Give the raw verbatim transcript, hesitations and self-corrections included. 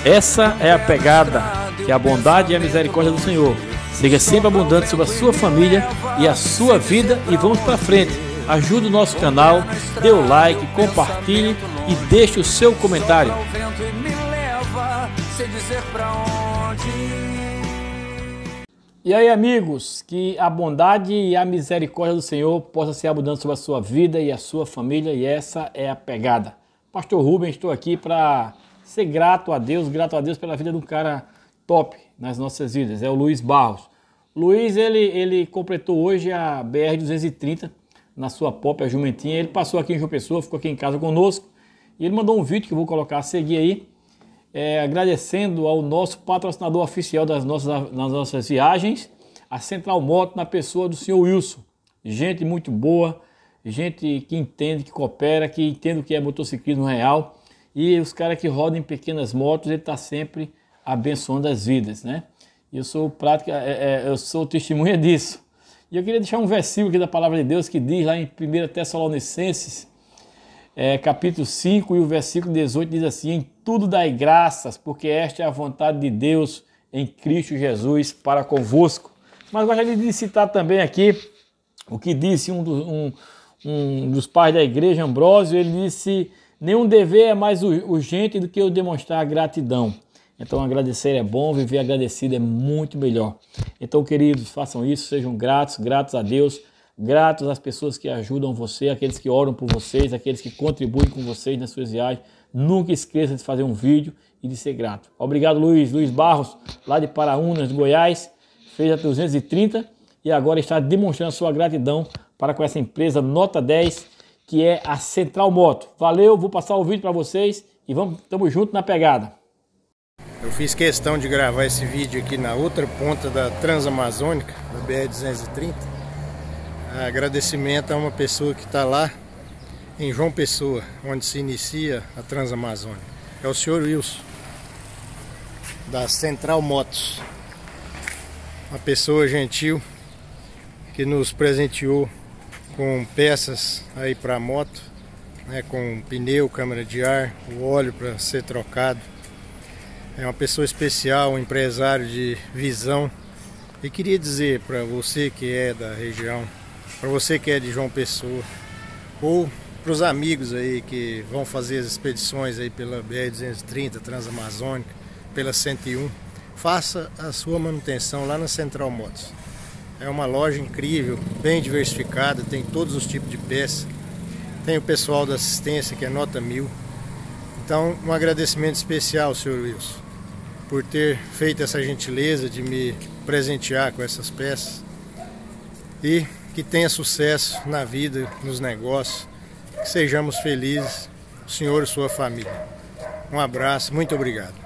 Essa é a pegada, que é a bondade e a misericórdia do Senhor. Seja sempre abundante sobre a sua família e a sua vida e vamos para frente. Ajude o nosso canal, dê o like, compartilhe e deixe o seu comentário. E aí, amigos, que a bondade e a misericórdia do Senhor possa ser abundante sobre a sua vida e a sua família, e essa é a pegada. Pastor Rubens, estou aqui para ser grato a Deus, grato a Deus pela vida de um cara top nas nossas vidas, é o Luiz Barros. Luiz, ele, ele completou hoje a B R duzentos e trinta na sua Pop, a Jumentinha. Ele passou aqui em João Pessoa, ficou aqui em casa conosco e ele mandou um vídeo que eu vou colocar a seguir aí, é, agradecendo ao nosso patrocinador oficial das nossas, das nossas viagens, a Central Moto, na pessoa do senhor Wilson. Gente muito boa, gente que entende, que coopera, que entende o que é motociclismo real, e os caras que rodam em pequenas motos, ele está sempre abençoando as vidas, né? Eu sou prática, é, é, eu sou testemunha disso. E eu queria deixar um versículo aqui da palavra de Deus que diz lá em primeira Tessalonicenses, é, capítulo cinco, e o versículo dezoito diz assim: em tudo dai graças, porque esta é a vontade de Deus em Cristo Jesus para convosco. Mas gostaria de citar também aqui o que disse um, do, um, um dos pais da igreja, Ambrósio. Ele disse: nenhum dever é mais urgente do que o demonstrar gratidão. Então agradecer é bom, viver agradecido é muito melhor. Então, queridos, façam isso, sejam gratos, gratos a Deus, gratos às pessoas que ajudam você, aqueles que oram por vocês, aqueles que contribuem com vocês nas suas viagens. Nunca esqueça de fazer um vídeo e de ser grato. Obrigado, Luiz. Luiz Barros, lá de Paraúnas, Goiás, fez a duzentos e trinta e agora está demonstrando sua gratidão para com essa empresa nota dez, que é a Central Moto. Valeu, vou passar o vídeo para vocês e vamos, tamo junto na pegada. Eu fiz questão de gravar esse vídeo aqui na outra ponta da Transamazônica, da B R duzentos e trinta. Agradecimento a uma pessoa que está lá em João Pessoa, onde se inicia a Transamazônica. É o senhor Wilson, da Central Motos. Uma pessoa gentil que nos presenteou com peças aí para a moto, né, com pneu, câmara de ar, o óleo para ser trocado. É uma pessoa especial, um empresário de visão. E queria dizer para você que é da região, para você que é de João Pessoa, ou para os amigos aí que vão fazer as expedições aí pela B R duzentos e trinta, Transamazônica, pela cento e um, faça a sua manutenção lá na Central Motos. É uma loja incrível, bem diversificada, tem todos os tipos de peças. Tem o pessoal da assistência que é nota mil. Então, um agradecimento especial, senhor Wilson, por ter feito essa gentileza de me presentear com essas peças. E que tenha sucesso na vida, nos negócios, que sejamos felizes, o senhor e sua família. Um abraço, muito obrigado.